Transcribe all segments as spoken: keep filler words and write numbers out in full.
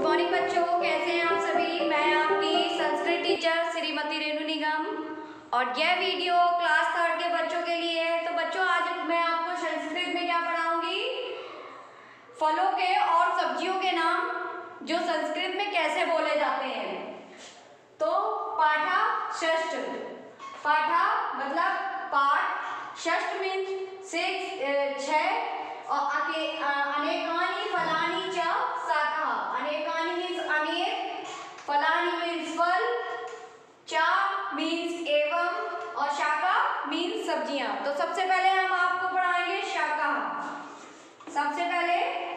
Morning बच्चों, कैसे हैं आप सभी। मैं आपकी संस्कृत टीचर श्रीमती रेणु निगम और यह वीडियो क्लास थर्ड के बच्चों के लिए है। तो बच्चों, आज मैं आपको संस्कृत में क्या पढ़ाऊंगी, फलों के और सब्जियों के नाम जो संस्कृत में कैसे बोले जाते हैं। तो पाठा षष्ठ, पाठा मतलब पाठ, षष्ठ मीन्स सिक्स छह, और अनेकानि फलानि च शाखा, अनेकानि मीन्स अनेक, फलानि मीन्स फल, च मीन्स एवं, और शाखा मीन्स सब्जियां। तो सबसे पहले हम आपको पढ़ाएंगे शाखा। सबसे पहले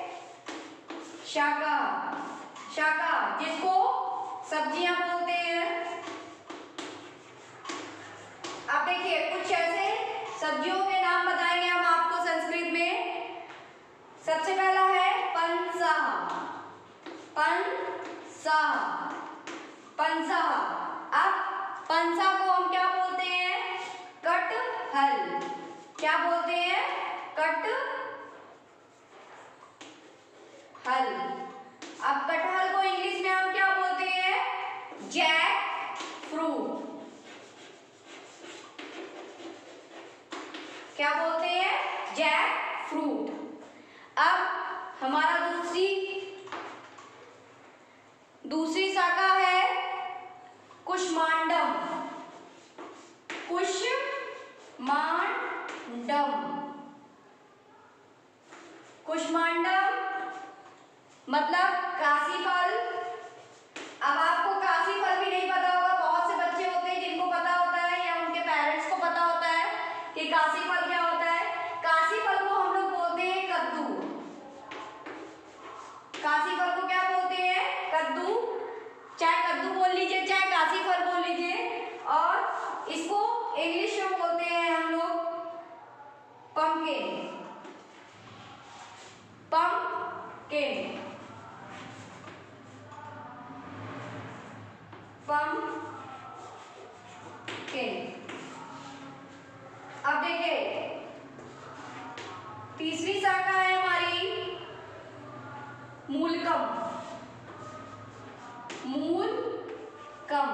शाखा, शाखा जिसको सब्जियां बोलते हैं। अब देखिए, कुछ ऐसे सब्जियों के नाम बताएंगे हम आपको संस्कृत में। सबसे पहला है पंसाह, पंसाह, पंसाह। अब पंसा को हम क्या बोलते हैं, कटहल। क्या बोलते हैं, कटहल। अब कटहल को इंग्लिश में हम क्या बोलते हैं, जैक फ्रूट। क्या बोलते हैं, जैक फ्रूट। अब हमारा दूसरी दूसरी शाखा है कुष्मांडम, कुष्मांडम, कुष्मांडम मतलब काशी फल। अब आपको काशी फल भी नहीं पता होगा, बहुत से बच्चे होते हैं जिनको पता होता है या उनके पेरेंट्स को पता होता है कि काशी फल क्या होता है। काशी फल को हम लोग बोलते हैं कद्दू। काशी फल को क्या बोलते हैं, कद्दू। चाहे कद्दू बोल लीजिए, चाहे काशी फल बोल लीजिए। और इसको इंग्लिश में बोलते हैं हम लोग पंपकिन, पंपकिन, पंपकिन। अब देखिए, तीसरी शाखा है हमारी मूलकम, मूलकम।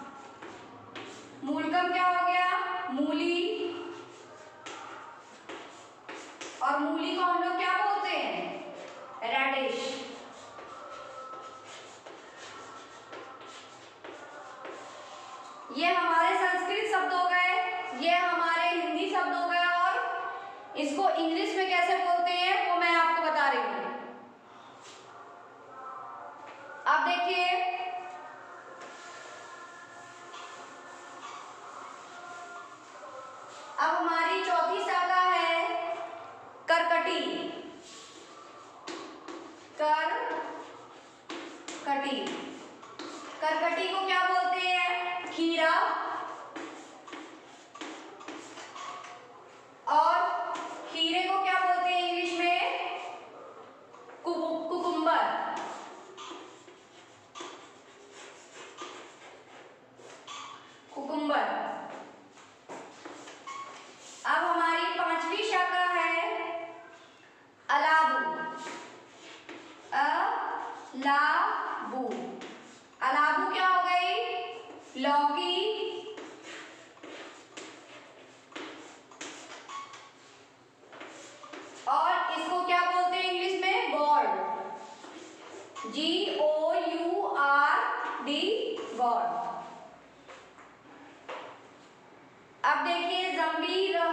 मूलकम क्या हो गया, मूली। और मूली को हम लोग क्या बोलते हैं, रेडिश। ये हमारे संस्कृत शब्द हो गए, ये हमारे हिंदी शब्द हो गए, और इसको इंग्लिश में कैसे बोलते हैं वो मैं आपको बता रही हूँ। अब देखिए, अब हमारी चौथी शाखा है करकटी, करकटी। करकटी को क्या बोलते हैं, खीरा। और खीरे को क्या बोलते हैं इंग्लिश में, कुकुम्बर, कुकुम्बर। अब हमारी पांचवी शाखा है अलाबू, अलाबू। अलाबू क्या हो गई, लौकी। और इसको क्या बोलते हैं इंग्लिश में, gourd, G O U R D, gourd. अब देखिए, जंबीरा,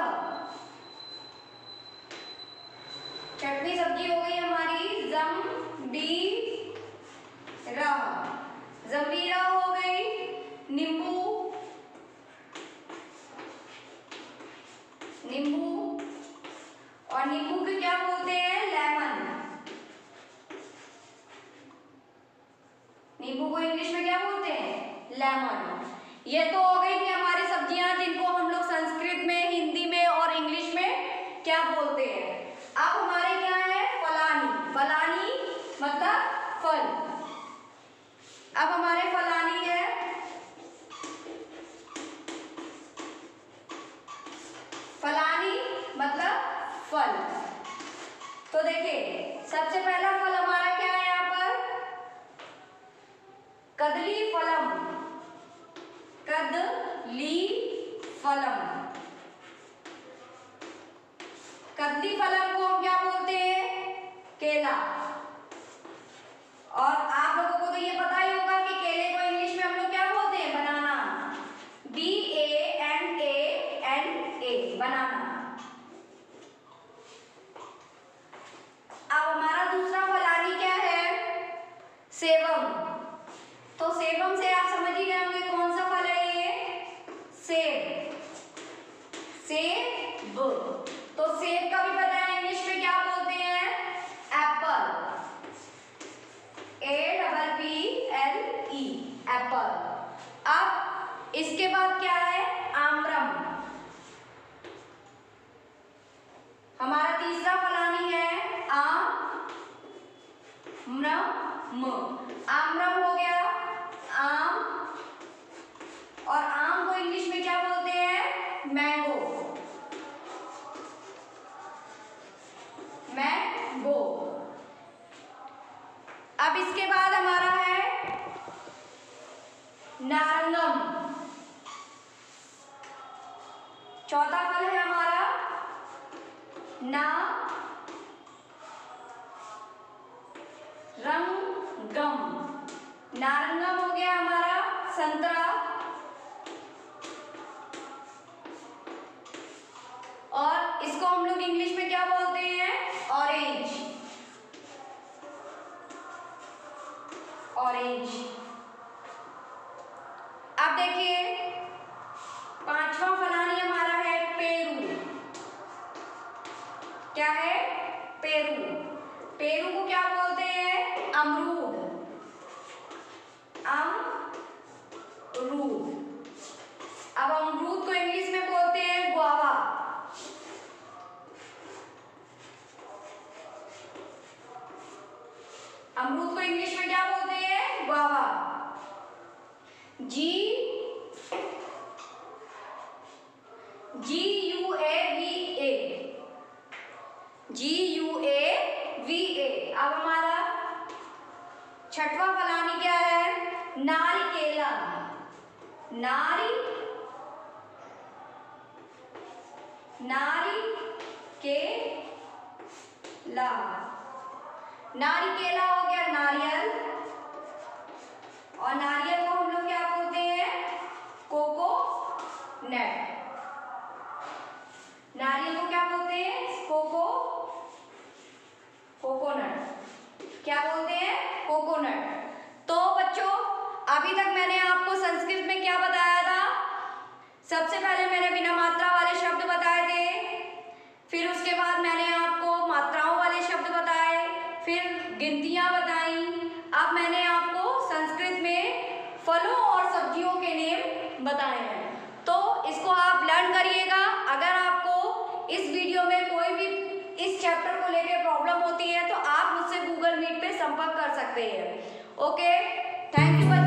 चटनी सब्जी हो गई हमारी जंबीरा, जंबीरा हो गई। नींबू, नींबू। और नींबू को क्या बोलते हैं, लेमन। नींबू को इंग्लिश में क्या बोलते हैं, लेमन। ये तो हो गई थी हमारी सब्जियां जिनको हम लोग संस्कृत में, हिंदी में और इंग्लिश में क्या बोलते हैं। अब हमारे क्या है, फलानी, फलानी मतलब फल। अब हमारे फलानी है, फलानी मतलब फल। तो देखिए, सबसे पहला फल हमारा क्या है यहाँ पर, कदली फलम, कदली फलम। कदली फलम को हम क्या बोलते हैं? केला। और आप लोगों को तो ये पता ही होगा कि केले को इंग्लिश में हम लोग क्या बोलते हैं? Banana. B A N A N A, banana. अब हमारा दूसरा फलानी क्या है? सेवम। तो सेवम से आप समझ ही गए होंगे कौन सा फल है ये? सेब। सेब। तो सेब का भी पता है इंग्लिश में क्या बोलते हैं? Apple. A double P L E, apple. अब इसके बाद क्या है? आम्रम। हमारा तीसरा फलानी है आम्रम। आम्रम हो गया आम। और आम को इंग्लिश में क्या बोलते हैं? मैंगो। मैंगो। अब इसके बाद हमारा है नारंगम। चौथा फल है हमारा नारंगम। नारंगम हो गया हमारा संतरा। और इसको हम लोग इंग्लिश में क्या बोलते हैं? ऑरेंज। ऑरेंज। अब देखिए पांचवा फलानी हमारा है पेरू। क्या है? पेरू। पेरू को क्या बोलते हैं? अमरूद। अमरूद। अब अमरूद को इंग्लिश में बोलते हैं गुआवा। अमरूद को इंग्लिश में क्या बोलते हैं? Guava. G G U A V A, G U A V A. अब हमारा छठवां फलानी क्या है? नारिकेला। नारी नारी के ला। नारिकेला हो गया नारियल। और नारियल को हम लोग क्या बोलते हैं? कोकोनट। नारियल को क्या बोलते हैं? Coco coconut. क्या बोलते हैं? कोकोनट। तो बच्चों अभी तक मैंने आपको संस्कृत में क्या बताया था? सबसे पहले मैंने बिना मात्रा वाले शब्द बताए थे, फिर उसके बाद मैंने आपको मात्राओं वाले शब्द बताए, फिर गिनतियां बताई। अब मैंने आपको संस्कृत में फलों और सब्जियों के नेम बताए हैं। तो इसको आप लर्न करिएगा। अगर आपको इस वीडियो में कोई भी इस चैप्टर को लेकर प्रॉब्लम होती है तो आप मुझसे गूगल मीट पे संपर्क कर सकते हैं। Okay, thank you.